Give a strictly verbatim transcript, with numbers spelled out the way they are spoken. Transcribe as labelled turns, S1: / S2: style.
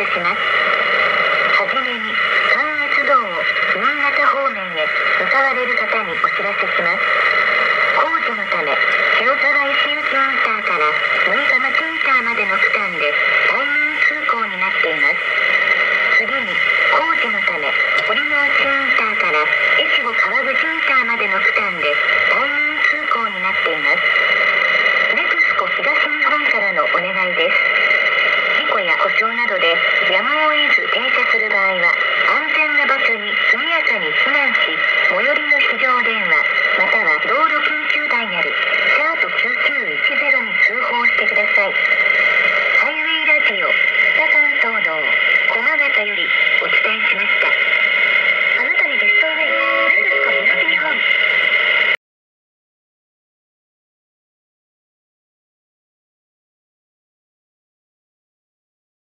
S1: せします。はじめに関越道を新潟方面へ向かわれる方にお知らせします。工事のため清沢石内インターから六日町インターまでの区間で対面通行になっています。次に工事のため堀之内インターから越後川口インターまでの区間で対面通行になっています。ネクスコ東日本からのお願いです。事故や故障などでやむを得ず